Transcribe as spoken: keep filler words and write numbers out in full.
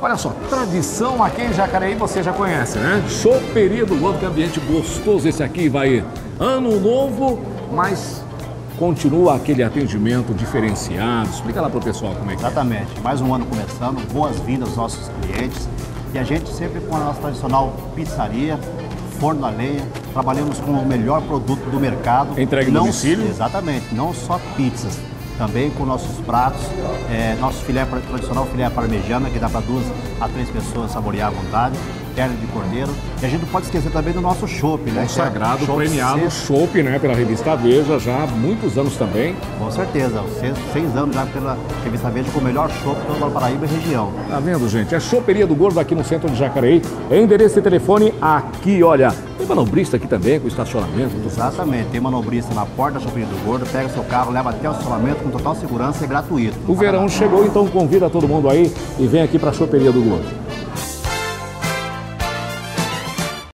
Olha só, tradição aqui em Jacareí você já conhece, né? Choperia do Gordo, que ambiente gostoso esse aqui, vai ano novo, mas continua aquele atendimento diferenciado. Explica lá pro pessoal como é que é. Exatamente, mais um ano começando, boas-vindas aos nossos clientes. E a gente sempre com a nossa tradicional pizzaria, forno a lenha, trabalhamos com o melhor produto do mercado. Entrega em não, domicílio? Exatamente, não só pizzas, também com nossos pratos, é, nosso filé tradicional, filé parmegiana, que dá para duas a três pessoas saborear à vontade, perna de cordeiro. E a gente não pode esquecer também do nosso chopp, né? Consagrado, Chopp premiado C- chopp, né? Pela revista Veja, já há muitos anos também. Com certeza, seis, seis anos já pela revista Veja com o melhor chopp de toda a Paraíba e região. Tá vendo, gente? É Choperia do Gordo aqui no centro de Jacareí. É endereço e telefone aqui, olha. Tem manobrista aqui também, com estacionamento. Tudo. Exatamente, tem manobrista na porta da Choperia do Gordo, pega seu carro, leva até o estacionamento com total segurança e gratuito. O verão chegou, então convida todo mundo aí e vem aqui para a Choperia do Gordo.